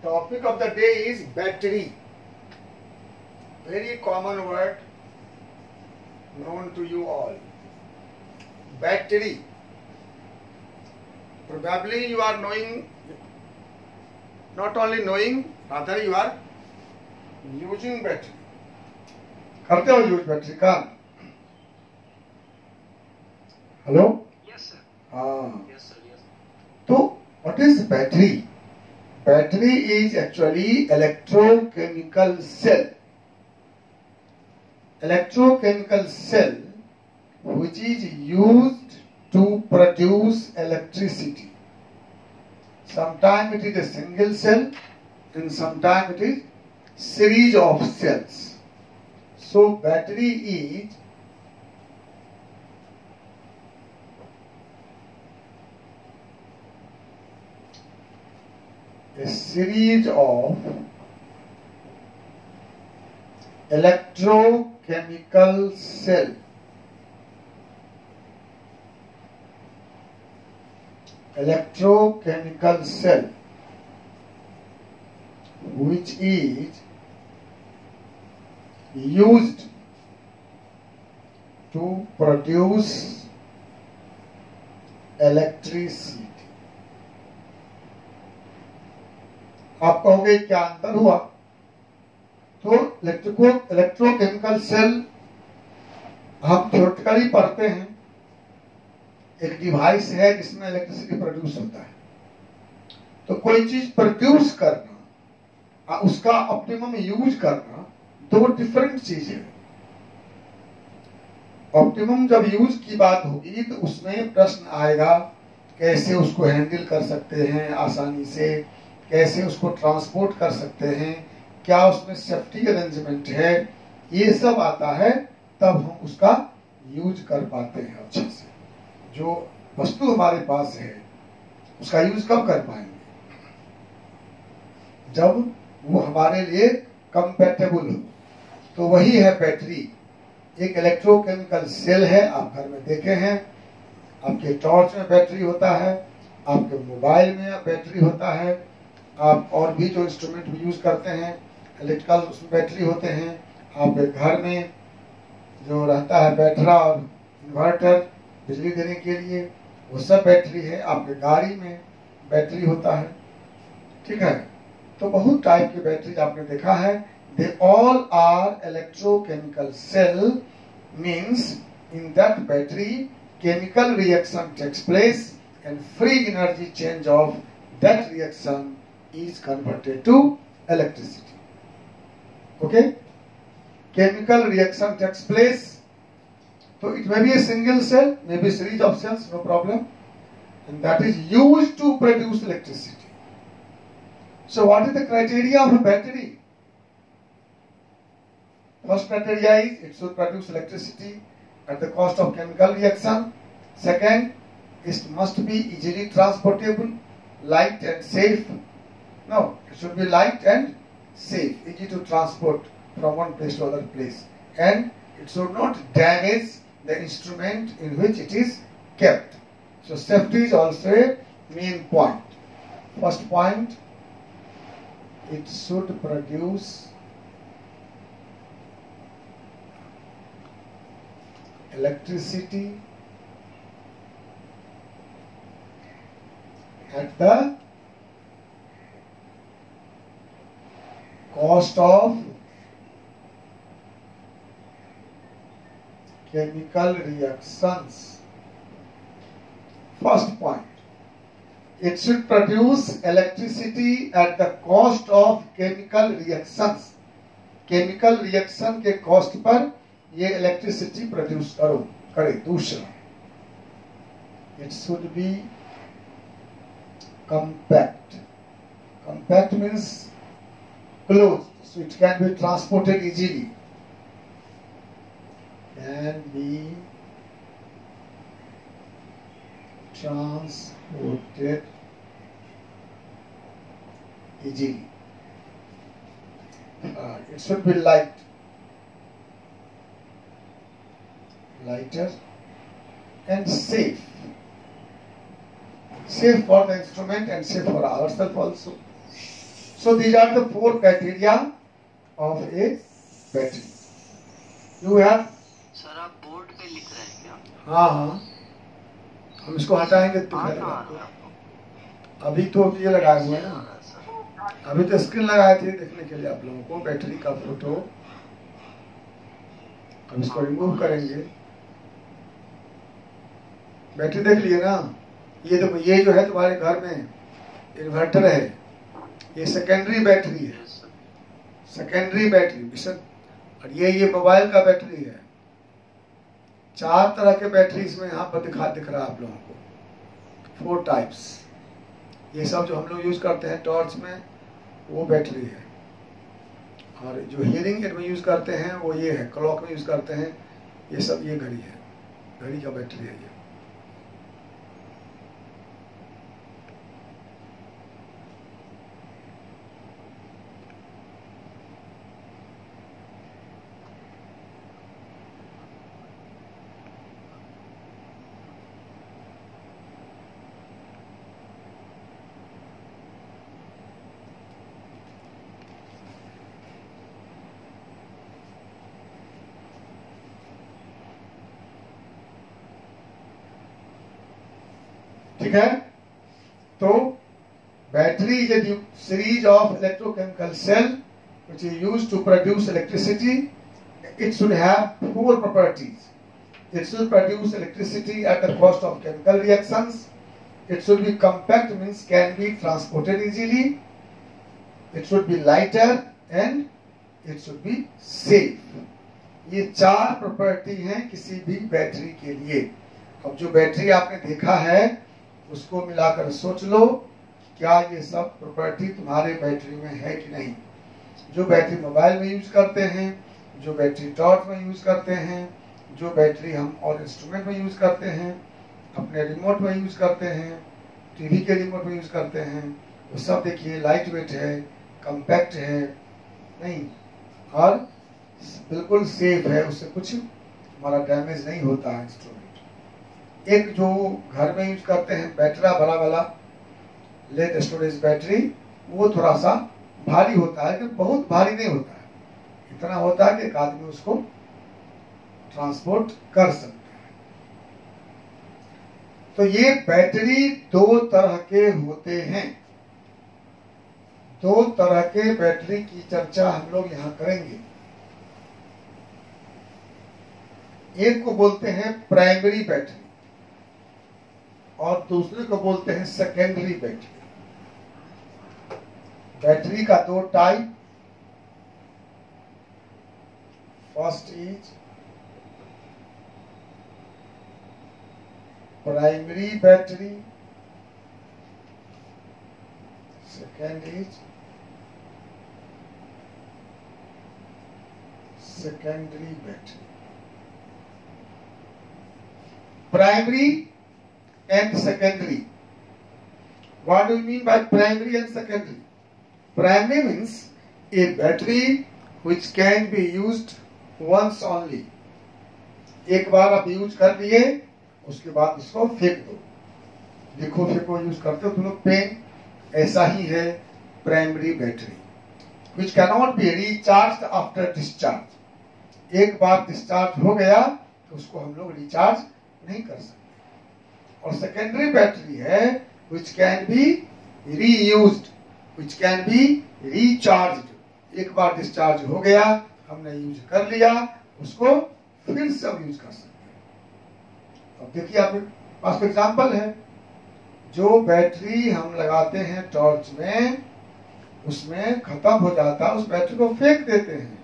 topic of the day is battery. Very common word known to you all. Battery. Probably you are knowing, not only knowing, rather you are using battery. करते हो use battery का? Hello? Yes, sir. हाँ. Yes, sir. Yes. तो what is battery? Battery is actually electrochemical cell. Electrochemical cell which is used to produce electricity. Sometimes it is a single cell and sometimes it is series of cells. So battery is a series of electrochemical cell which is used to produce electricity. आप कहोगे क्या अंतर हुआ? तो electrochemical cell हम theoretically पढ़ते हैं, एक डिवाइस है जिसमें इलेक्ट्रिसिटी प्रोड्यूस होता है. तो कोई चीज प्रोड्यूस करना, उसका ऑप्टिमम यूज करना, दो डिफरेंट चीज है. ऑप्टिमम जब यूज की बात होगी तो उसमें प्रश्न आएगा कैसे उसको हैंडल कर सकते हैं आसानी से, कैसे उसको ट्रांसपोर्ट कर सकते हैं, क्या उसमें सेफ्टी अरेंजमेंट है, ये सब आता है तब हम उसका यूज कर पाते हैं अच्छे से. जो वस्तु हमारे पास है उसका यूज कब कर पाएंगे? जब वो हमारे लिए कंपैटिबल हो. तो वही है बैटरी. एक इलेक्ट्रोकेमिकल सेल है, आप घर में देखे हैं. आपके टॉर्च में बैटरी होता है, आपके मोबाइल में बैटरी होता है, आप और भी जो इंस्ट्रूमेंट भी यूज करते हैं इलेक्ट्रिकल उसमें बैटरी होते हैं. आपके घर में जो रहता है बैटरा और इन्वर्टर बिजली देने के लिए, वो सब बैटरी है. आपके गाड़ी में बैटरी होता है. ठीक है. तो बहुत टाइप की बैटरी आपने देखा है. They all are electrochemical cell, means in that battery chemical reaction takes place and free energy change of that reaction is converted to electricity. Okay? Chemical reaction takes place. So it may be a single cell, maybe a series of cells, no problem. And that is used to produce electricity. So what is the criteria of a battery? First criteria is it should produce electricity at the cost of chemical reaction. Second, it must be easily transportable, light and safe. No, it should be light and safe, easy to transport from one place to other place. And it should not damage the instrument in which it is kept. So safety is also a main point. First point, it should produce electricity at the cost of chemical reactions. First point, it should produce electricity at the cost of chemical reactions. Chemical reaction के cost पर ये electricity produce करे. दूसरा, it should be compact. Compact means closed, so it can be transported easily. Can be transported easily. It should be lighter and safe. Safe for the instrument and safe for ourselves also. So So these are the 4 criteria of a battery. You have? Sir आप board पे लिख रहे हैं क्या? हाँ हाँ, हम इसको हटाएंगे तो अभी तो ये लगाए हुए हैं ना, अभी तो स्क्रीन लगाए थे देखने के लिए आप लोगों को बैटरी का फोटो। हम इसको रिमूव करेंगे। बैटरी देख लिए ना, ये देखो, ये जो है तुम्हारे घर में इन्वर्टर है, ये सेकेंडरी बैटरी है, सेकेंडरी बैटरी। और ये मोबाइल का बैटरी है। 4 तरह के बैटरी इसमें यहाँ पर दिख रहा है आप लोगों को, 4 टाइप्स। ये सब जो हम लोग यूज करते हैं टॉर्च में वो बैटरी है। और जो हियरिंग एड में यूज करते हैं वो ये है, क्लॉक में यूज करते हैं ये सब, ये घड़ी है, घड़ी का बैटरी है ये। ठीक है, तो battery is a series of electrochemical cell which is used to produce electricity. It should have 4 properties. It should produce electricity at the cost of chemical reactions. It should be compact, means can be transported easily. It should be lighter and it should be safe. ये 4 property हैं किसी भी battery के लिए। अब जो battery आपने देखा है उसको मिलाकर सोच लो, क्या ये सब प्रॉपर्टी तुम्हारे बैटरी में है कि नहीं। जो बैटरी मोबाइल में यूज करते हैं, जो बैटरी टॉर्च में यूज करते हैं, जो बैटरी हम और इंस्ट्रूमेंट में यूज करते हैं, अपने रिमोट में यूज करते हैं, टीवी के रिमोट में यूज करते हैं, वो सब देखिए लाइट वेट है, कम्पैक्ट है नहीं, और बिल्कुल सेफ है, उससे कुछ हमारा डैमेज नहीं होता है इंस्ट्रूमेंट। एक जो घर में यूज करते हैं बैटरा बड़ा वाला लेड स्टोरेज बैटरी, वो थोड़ा सा भारी होता है, लेकिन बहुत भारी नहीं होता है, इतना होता है कि एक आदमी उसको ट्रांसपोर्ट कर सकता है। तो ये बैटरी 2 तरह के होते हैं। 2 तरह के बैटरी की चर्चा हम लोग यहां करेंगे। एक को बोलते हैं प्राइमरी बैटरी और दूसरे को बोलते हैं सेकेंडरी बैटरी। बैटरी का 2 type, first is primary battery, second is secondary battery. Primary and secondary. What do you mean by primary and secondary? Primary means a battery which can be used once only. एक बार आप use कर लिए, उसके बाद इसको फेंक दो। लिखो फेंको यूज करते हो तुम लोग पेन, ऐसा ही है primary battery, which cannot be recharged after discharge. एक बार डिस्चार्ज हो गया तो उसको हम लोग रिचार्ज नहीं कर सकते। और सेकेंडरी बैटरी है which can be reused, which can be recharged। एक बार डिस्चार्ज हो गया, हमने यूज कर लिया, उसको फिर से हम यूज कर सकते हैं। अब देखिए आपके पास एग्जांपल है, जो बैटरी हम लगाते हैं टॉर्च में, उसमें खत्म हो जाता है, उस बैटरी को फेंक देते हैं।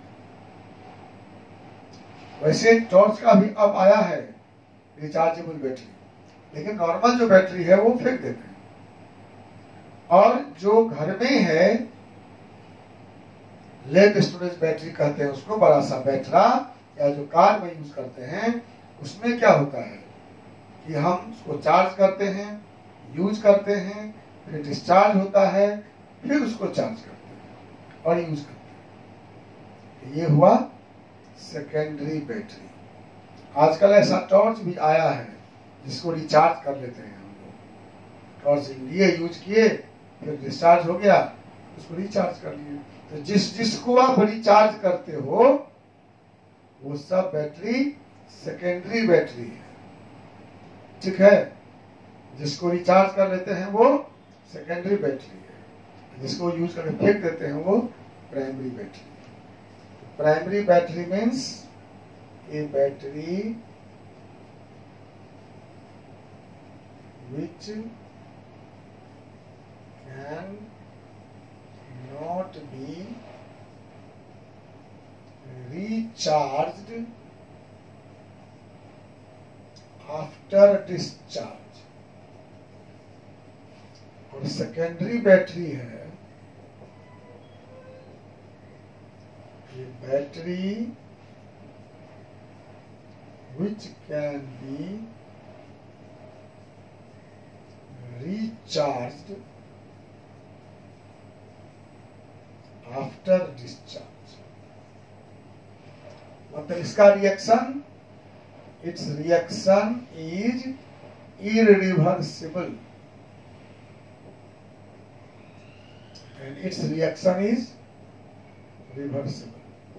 वैसे टॉर्च का भी अब आया है रिचार्जेबल बैटरी, लेकिन नॉर्मल जो बैटरी है वो फेंक देते हैं। और जो घर में है लेड स्टोरेज बैटरी कहते हैं उसको, बड़ा सा बैटरा या जो कार में यूज करते हैं, उसमें क्या होता है कि हम उसको चार्ज करते हैं, यूज करते हैं, फिर डिस्चार्ज होता है, फिर उसको चार्ज करते हैं और यूज करते हैं। ये हुआ सेकेंडरी बैटरी। आजकल ऐसा टॉर्च भी आया है जिसको रिचार्ज कर लेते हैं हम लोग। टॉर्च लिए यूज किए, फिर डिस्चार्ज हो गया, उसको रिचार्ज कर लिए। तो जिसको आप रिचार्ज करते हो वो सब बैटरी सेकेंडरी बैटरी है, ठीक है। जिसको रिचार्ज कर लेते हैं वो सेकेंडरी बैटरी है, जिसको यूज करके फेंक देते हैं वो primary battery. Primary battery means a battery which can not be recharged after discharge। और सेकेंडरी बैटरी है ये battery which can be recharged after discharge। मतलब इसका reaction, it's reaction is irreversible and its reaction is reversible।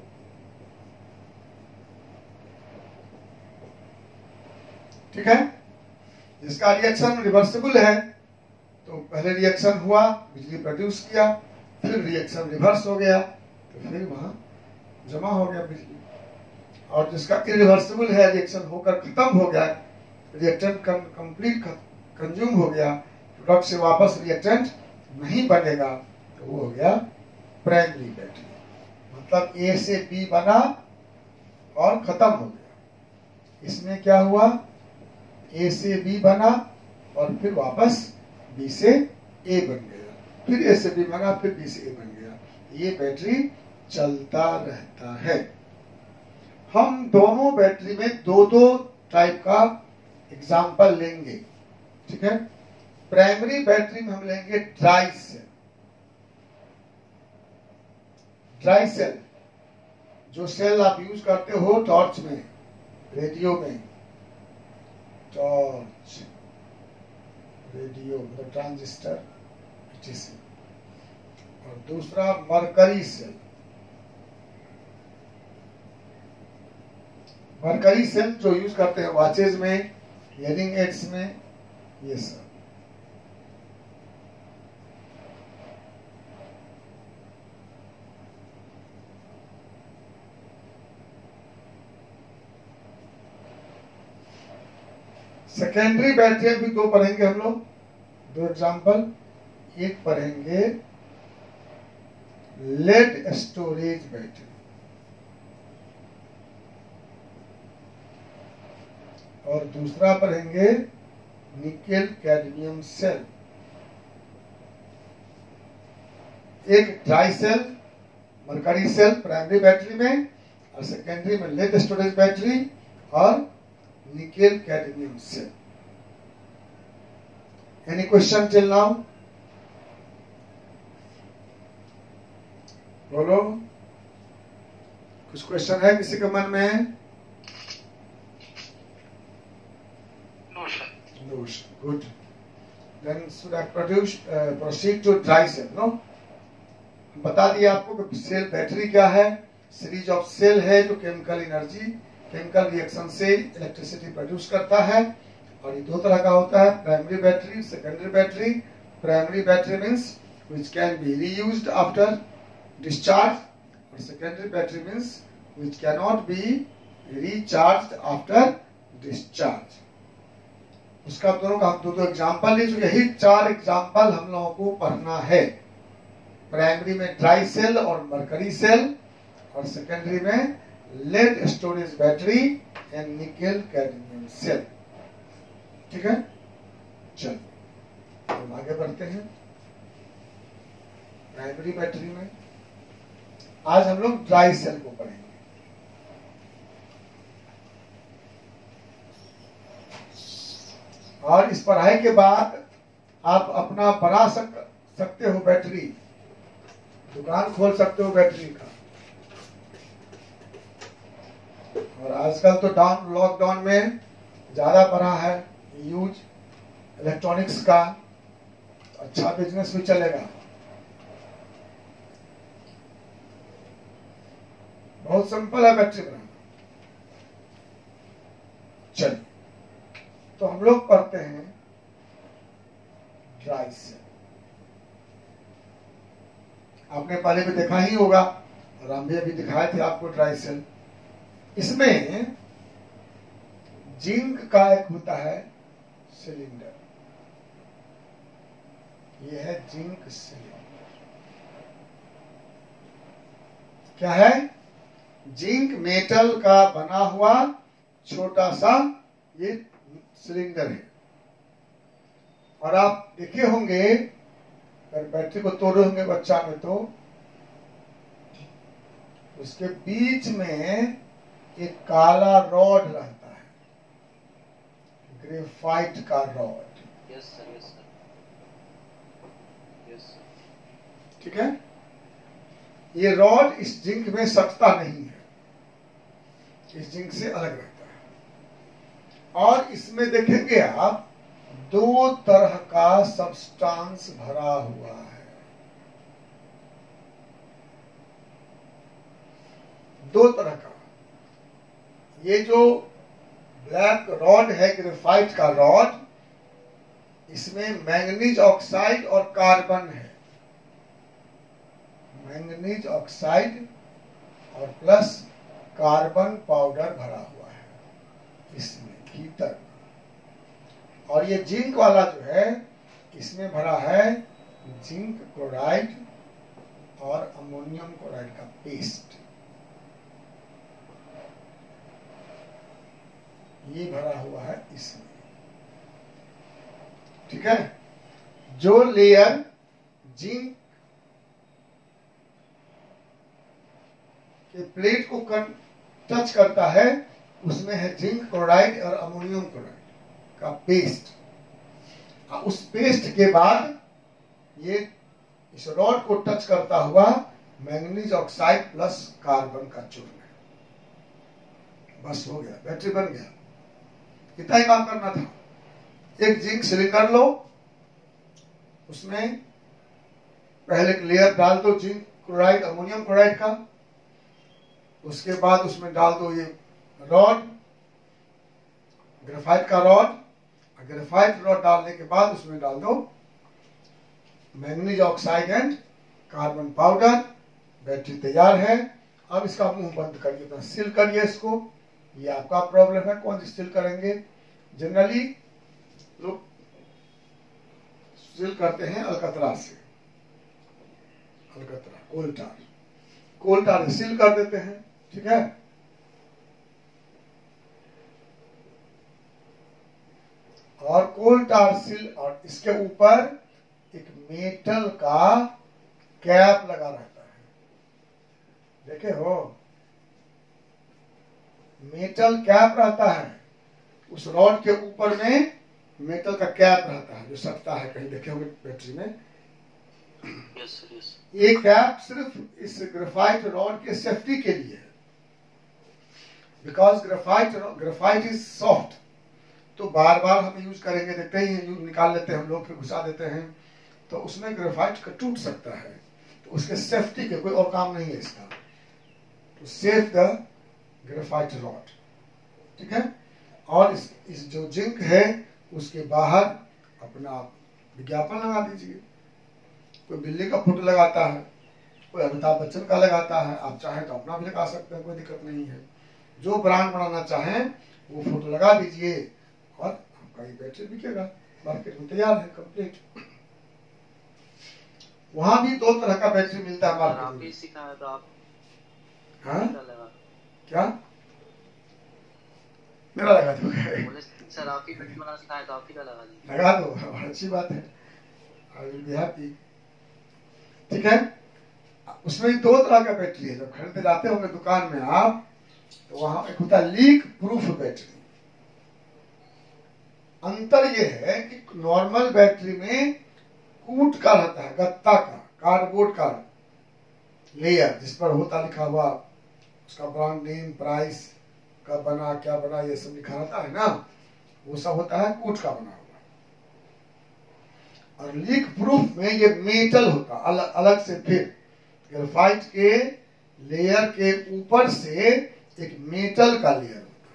ठीक है, जिसका reaction reversible है तो पहले रिएक्शन हुआ, बिजली प्रोड्यूस किया, फिर रिएक्शन रिवर्स हो गया तो फिर वहां जमा हो गया बिजली। और जिसका इरिवर्सिबल है, रिएक्शन होकर खत्म हो गया, रिएक्टेंट कंप्लीट कंज्यूम हो गया, प्रोडक्ट से वापस रिएक्टेंट नहीं बनेगा, तो वो हो गया प्राइमरी बैटरी। मतलब ए से बी बना और खत्म हो गया। इसमें क्या हुआ, ए से बी बना और फिर वापस बी से ए बन गया, फिर ए से बी बना, फिर बी से ए बन गया। ये बैटरी चलता रहता है। हम दोनों बैटरी में दो दो टाइप का एग्जाम्पल लेंगे, ठीक है। प्राइमरी बैटरी में हम लेंगे ड्राई सेल। ड्राई सेल जो सेल आप यूज करते हो टॉर्च में, रेडियो में, टॉर्च, रेडियो मतलब ट्रांजिस्टर, etc। और दूसरा मरकरी सेल। मरकरी सेल जो यूज करते हैं वॉचेज में, हियरिंग एड्स में, ये सब। सेकेंडरी बैटरी भी दो पढ़ेंगे हम लोग, दो एग्जांपल। एक पढ़ेंगे लेड स्टोरेज बैटरी और दूसरा पढ़ेंगे निकेल कैडमियम सेल। एक dry cell mercury cell primary battery में, और सेकेंडरी में लेड स्टोरेज बैटरी और nickel cadmium cell. Any question till now? बोलो, कुछ क्वेश्चन है किसी के मन में? No sir. No, good. Then should I proceed to dry cell? No? बता दिया आपको कि सेल बैटरी क्या है। सीरीज ऑफ सेल है जो केमिकल एनर्जी, केमिकल रिएक्शन से इलेक्ट्रिसिटी प्रोड्यूस करता है। और ये दो तरह का होता है, primary battery, secondary battery. Primary battery means which can be reused after discharge, और secondary battery means which can not be recharged after discharge. उसका दोनों का हम दो एग्जाम्पल ले चुके। यही चार एग्जाम्पल हम लोगों को पढ़ना है। प्राइमरी में ड्राई सेल और मरकरी सेल, और सेकेंडरी में lead storage battery and nickel cadmium cell. ठीक है, चल हम आगे बढ़ते हैं। प्राइमरी बैटरी में आज हम लोग ड्राई सेल को पढ़ेंगे। और इस पढ़ाई के बाद आप अपना बना सकते हो बैटरी, दुकान खोल सकते हो बैटरी का। और आजकल तो लॉकडाउन में ज्यादा बढ़ा है यूज इलेक्ट्रॉनिक्स का, अच्छा बिजनेस भी चलेगा। बहुत सिंपल है बैटरी बनाना। चलिए, तो हम लोग पढ़ते हैं ड्राई सेल। आपने पहले भी देखा ही होगा, और हम भी अभी दिखाए थे आपको ड्राई सेल। इसमें जिंक का एक होता है सिलेंडर, ये है जिंक सिलेंडर। क्या है? जिंक मेटल का बना हुआ छोटा सा ये सिलेंडर है। और आप देखे होंगे, अगर बैटरी को तोड़े होंगे बच्चा में, तो उसके बीच में एक काला रॉड रहता है, ग्रेफाइट का rod. Yes sir, yes sir, yes sir. ठीक है, ये रॉड इस जिंक में सटता नहीं है, इस जिंक से अलग रहता है। और इसमें देखेंगे आप, दो तरह का सब्सटेंस भरा हुआ है, दो तरह का। ये जो ब्लैक रॉड है, ग्रेफाइट का रॉड, इसमें मैंगनीज ऑक्साइड और कार्बन है। मैंगनीज ऑक्साइड और प्लस कार्बन पाउडर भरा हुआ है इसमें भीतर। और ये जिंक वाला जो है, इसमें भरा है जिंक क्लोराइड और अमोनियम क्लोराइड का पेस्ट, ये भरा हुआ है इसमें। ठीक है, जो लेयर जिंक के प्लेट को टच करता है, उसमें है जिंक क्लोराइड और अमोनियम क्लोराइड का पेस्ट। उस पेस्ट के बाद ये इस रॉड को टच करता हुआ मैंगनीज ऑक्साइड प्लस कार्बन का चूर्ण है। बस हो गया, बैटरी बन गया। कितना ही काम करना था। एक जिंक सिलेंडर लो, उसमें पहले एक लेयर डाल दो जिंक क्लोराइड अमोनियम क्लोराइड का, उसके बाद उसमें डाल दो ये रॉड, ग्रेफाइट का रॉड। ग्रेफाइट रॉड डालने के बाद उसमें डाल दो manganese oxide and carbon powder. Battery तैयार है। अब इसका मुंह बंद करिए, तो सील करिए इसको। ये आपका प्रॉब्लम है, कौन सी सील करेंगे। जनरली लोग सील करते हैं अलकतरा से, अलकतरा कोल टार सील कर देते हैं। ठीक है, और कोल टार सील, और इसके ऊपर एक मेटल का कैप लगा रहता है। देखे हो, मेटल कैप रहता है, उस रॉड के ऊपर में मेटल का कैप रहता है जो सटता है, कहीं देखे होंगे बैटरी में। Yes sir, yes. ये कैप सिर्फ इस ग्रेफाइट रॉड के सेफ्टी के लिए है, बिकॉज ग्रेफाइट इज सॉफ्ट। तो बार बार हम यूज करेंगे, देखते ही यूज निकाल लेते हैं हम लोग, फिर घुसा देते हैं, तो उसमें ग्रेफाइट का टूट सकता है। तो उसके सेफ्टी के कोई और काम नहीं है इसका, तो सेफ द ग्रेफाइट रॉड। ठीक है, और इस जो जिंक है उसके बाहर अपना विज्ञापन लगा दीजिए। कोई बिल्ली का फोटो लगाता है, कोई अमिताभ बच्चन का लगाता है, आप चाहें तो अपना भी लगा सकते हैं, कोई दिक्कत नहीं है। जो ब्रांड बनाना चाहें वो फोटो लगा दीजिए और आपका ये बैटरी बिकेगा, मार्केट में तैयार है, कंप्लीट। वहां भी दो तरह का बैटरी मिलता है मार्केट में। आप ही सिखाया तो आप हाँ लगा। क्या मेरा लगा दो, बोले सर आप ही बैटरी बनाना सिखाया तो आप ही का लगा दीजिए। लगा दो, अच्छी बात है, आई विल बी हैप्पी। ठीक है, उसमें दो तरह का बैटरी है। जब खरीदते जाते होंगे दुकान में आप, तो वहां एक होता है लीक प्रूफ बैटरी। अंतर यह है कि नॉर्मल बैटरी में कूट का रहता है, गत्ता का, कार्डबोर्ड का लेयर, जिस पर होता लिखा हुआ उसका ब्रांड नेम, प्राइस, कब बना, क्या बना, ये सब लिखा रहता है ना, वो सब होता है कूट का बना हुआ। और लीक प्रूफ में ये मेटल होता अलग अलग से। फिर ग्रेफाइट के लेयर के ऊपर से एक मेटल का लेयर होता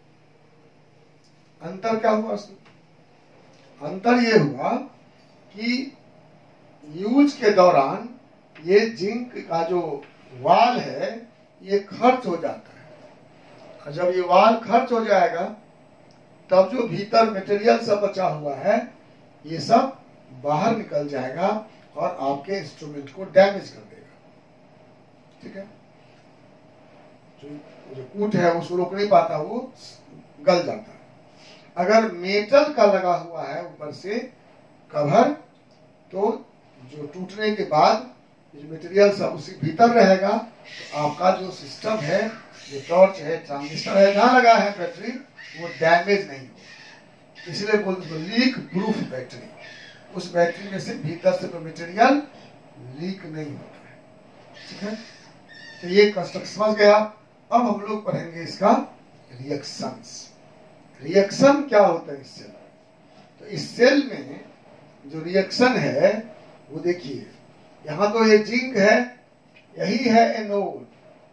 है। अंतर क्या हुआ उसमें? अंतर ये हुआ कि यूज के दौरान ये जिंक का जो वाल है ये खर्च हो जाता है, और जब ये वाल खर्च हो जाएगा तब जो भीतर मटेरियल सब बचा हुआ है ये सब बाहर निकल जाएगा और आपके इंस्ट्रूमेंट को डैमेज कर देगा। ठीक है, जो कूट है उसको रोक नहीं पाता, वो गल जाता है। अगर मेटल का लगा हुआ है ऊपर से कवर, तो जो टूटने के बाद जो मटेरियल सब उसी भीतर रहेगा, तो आपका जो सिस्टम है, जो टॉर्च है, ट्रांजिस्टर है, जहां लगा है बैटरी, वो डैमेज नहीं होगा। इसलिए बोलते हैं लीक प्रूफ बैटरी। उस बैटरी में से भीतर से कोई मटेरियल लीक नहीं होता है। ठीक है, तो ये कंस्ट्रक्ट समझ गया। अब हम लोग पढ़ेंगे इसका रिएक्शंस। रिएक्शन क्या होता है इस सेल में? तो इस सेल में जो रिएक्शन है वो देखिए, यहां तो ये जिंक है, यही है एनोड,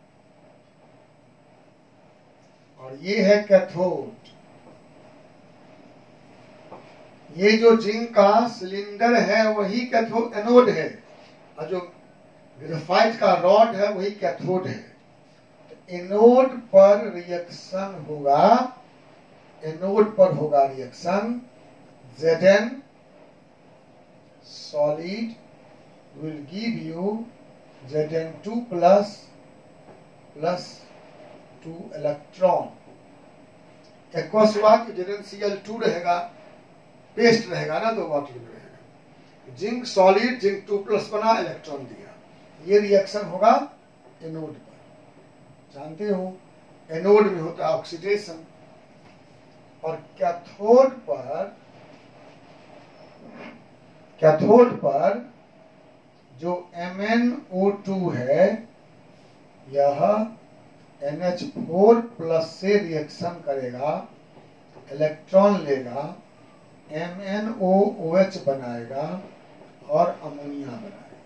और ये है कैथोड। ये जो जिंक का सिलेंडर है वही कैथोड एनोड है, और जो ग्रेफाइट का रॉड है वही कैथोड है। तो एनोड पर रिएक्शन होगा, एनोड पर होगा reaction. Zn solid will give you Zn2 plus 2 electron. Aqueous हुआ कि ZnCl2 रहेगा, पेस्ट रहेगा ना, तो वाटर रहेगा। जिंक सॉलिड, जिंक 2+ बना, इलेक्ट्रॉन दिया। ये रिएक्शन होगा एनोड पर। जानते हो एनोड में होता है ऑक्सीडेशन, और कैथोड पर जो MnO2 है यह NH4+ से रिएक्शन करेगा, इलेक्ट्रॉन लेगा, MnOOH बनाएगा और अमोनिया बनाएगा।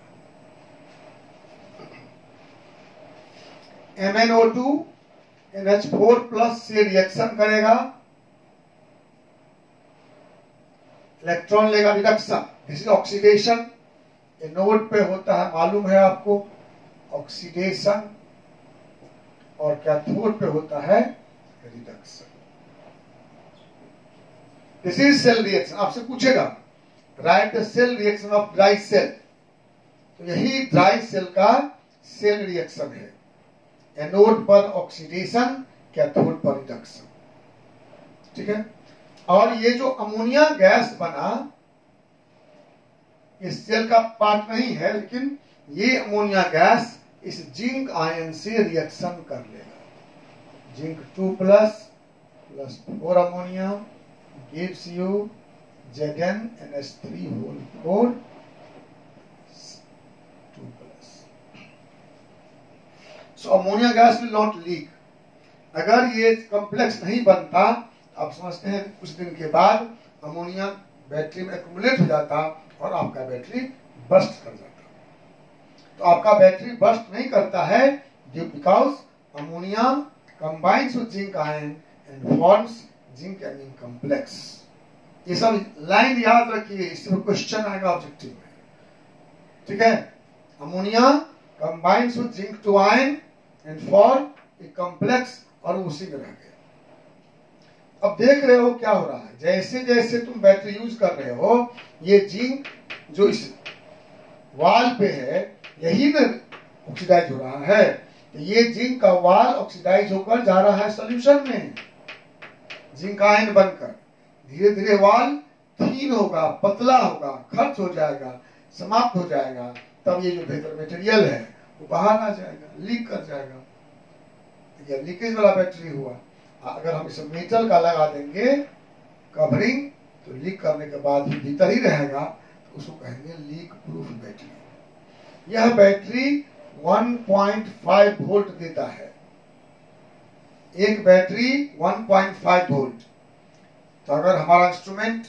MnO2 NH4+ से रिएक्शन करेगा, इलेक्ट्रॉन लेगा, reduction. This is oxidation. Anode पे होता है, मालूम है आपको, ऑक्सीडेशन, और कैथोड पे होता है reduction. This is cell reaction. आपसे पूछेगा write the cell reaction of dry cell, तो यही ड्राई सेल का सेल रिएक्शन है। एनोड पर ऑक्सीडेशन, कैथोड पर रिडक्शन। ठीक है, और ये जो अमोनिया गैस बना इस सेल का पार्ट नहीं है, लेकिन ये अमोनिया गैस इस जिंक आयन से रिएक्शन कर लेगा। Zinc 2+ + 4 ammonia gives you ZnNH3 2+. So ammonia gas will not leak. अगर ये कॉम्प्लेक्स नहीं बनता, आप समझते हैं कुछ दिन के बाद अमोनिया बैटरी में एक्युमुलेट हो जाता और आपका बैटरी बस्ट कर जाता। तो आपका बैटरी बस्ट नहीं करता है because ammonia combines with zinc ion and forms zinc amine complex. ये सब लाइन याद रखिए, इससे क्वेश्चन आएगा ऑब्जेक्टिव में। ठीक है, ammonia combines with zinc 2 ion and form a complex, और उसी में रह गया। अब देख रहे हो क्या हो रहा है, जैसे जैसे तुम बैटरी यूज कर रहे हो, ये जिंक जो इस वाल पे है यही ना ऑक्सीडाइज हो रहा है। तो ये जिंक का वाल ऑक्सीडाइज होकर जा रहा है सॉल्यूशन में, जिंक आयन बनकर। धीरे धीरे वाल थीन होगा, पतला होगा, खर्च हो जाएगा, समाप्त हो जाएगा। तब ये जो भीतर मटेरियल है वो बाहर आ जाएगा, लीक कर जाएगा। ये लीकेज वाला बैटरी हुआ। अगर हम इसे मेटल का लगा देंगे कवरिंग, तो लीक करने के बाद भी भीतर ही रहेगा, तो उसको कहेंगे लीक प्रूफ बैटरी। यह बैटरी 1.5 वोल्ट देता है। एक बैटरी 1.5 वोल्ट। तो अगर हमारा इंस्ट्रूमेंट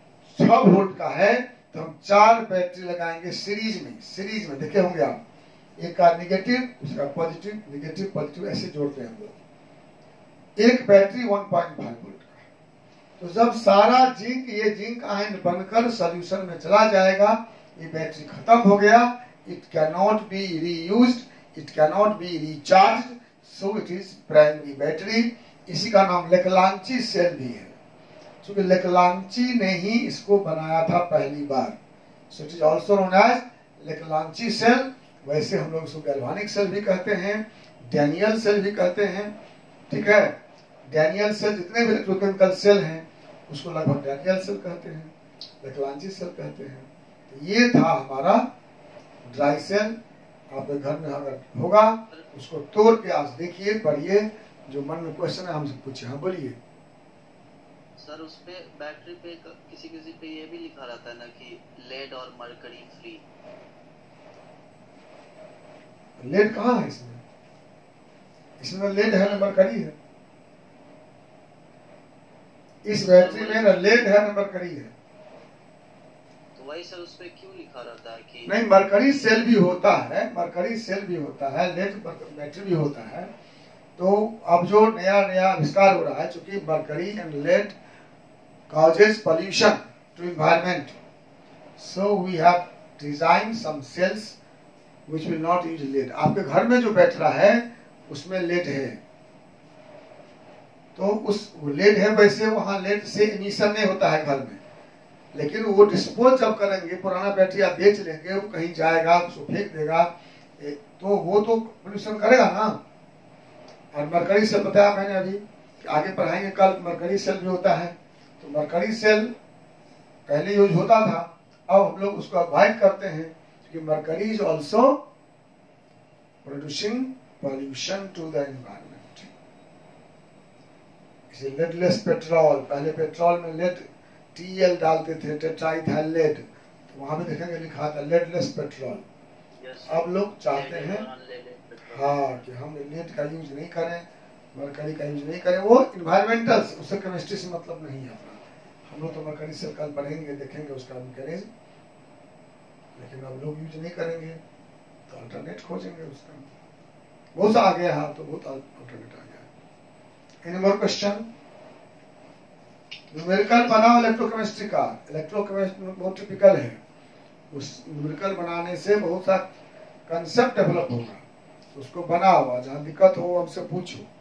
6 वोल्ट का है तो हम 4 बैटरी लगाएंगे सीरीज में। देखे होंगे आप, एक का निगेटिव, उसका पॉजिटिव, निगेटिव पॉजिटिव ऐसे जोड़ते हैं हम लोग। एक बैटरी 1.5 वोल्ट का। तो जब सारा जिंक, ये जिंक आयन बनकर सॉल्यूशन में चला जाएगा, ये बैटरी खत्म हो गया, it can not be reused, it can not be recharge, so it is primary battery. इसी का नाम लेकलांची सेल भी है, क्योंकि लेकलांची ने ही इसको बनाया था पहली बार। So it is also known as Leclanche cell. वैसे हम लोग इसको गैल्वानिक सेल भी कहते हैं, डैनियल सेल भी कहते हैं, ठीक है। डैनियल सेल, जितने भी इलेक्ट्रोकेमिकल सेल हैं उसको लगभग डैनियल सेल कहते हैं, लेकलांची सेल कहते हैं। तो ये था हमारा ड्राई सेल। आपके घर में अगर होगा उसको तोड़ के आज देखिए, पढ़िए, जो मन में क्वेश्चन है हमसे पूछिए। हाँ बोलिए सर। उस पे बैटरी पे किसी किसी पे ये भी लिखा रहता है ना कि लेड और मरकरी फ्री। लेड कहाँ है इसमें? इसमें लेड है ना मरकरी है? इस बैटरी में ना लेड है ना मरकरी है। तो वही सर उस पे क्यों लिखा रहता है कि नहीं, मरकरी सेल भी होता है, मरकरी सेल भी होता है, लेड बैटरी भी होता है। तो अब जो नया नया आविष्कार हो रहा है, चूंकि mercury and lead causes pollution to environment, so we have designed some cells which will not use lead. आपके घर में जो बैठ रहा है उसमें लेड है, तो उस लेड है, वैसे वहां लेड से इमिशन नहीं होता है घर में, लेकिन वो डिस्पोज जब करेंगे, पुराना बैटरी आप बेच लेंगे, वो कहीं जाएगा, उसको फेंक देगा, तो वो तो पोल्यूशन करेगा ना। और मरकरी सेल बताया मैंने अभी, आगे पढ़ाएंगे कल, मरकरी सेल भी होता है। तो मरकरी सेल पहले यूज होता था, अब हम लोग उसको अवॉइड करते हैं, क्योंकि mercury is also producing pollution to the environment. इसे लेडलेस पेट्रोल, पहले पेट्रोल में लेड टीएल डालते थे, टेट्राइथाइल लेड, तो वहां भी देखेंगे लिखा था लेडलेस पेट्रोल। अब लोग चाहते हैं हाँ कि हम लेड का यूज नहीं करें, मरकरी का यूज नहीं करें, वो इन्वायरमेंटल, उससे केमिस्ट्री से मतलब नहीं है अपना। हम लोग तो मरकरी से कल पढ़ेंगे, देखेंगे उसका मैकेनिज्म, लेकिन अब लोग यूज नहीं करेंगे तो अल्टरनेट खोजेंगे उसका। बहुत सा आ गया है, तो बहुत अल्टरनेट आ गया। Any more question? न्यूमेरिकल बनाओ इलेक्ट्रोकेमिस्ट्री का, इलेक्ट्रोकेमिस्ट्री बहुत टिपिकल है, उस न्यूमेरिकल बनाने से बहुत सा कंसेप्ट डेवलप होगा, उसको बनाओ, जहां दिक्कत हो हमसे पूछो।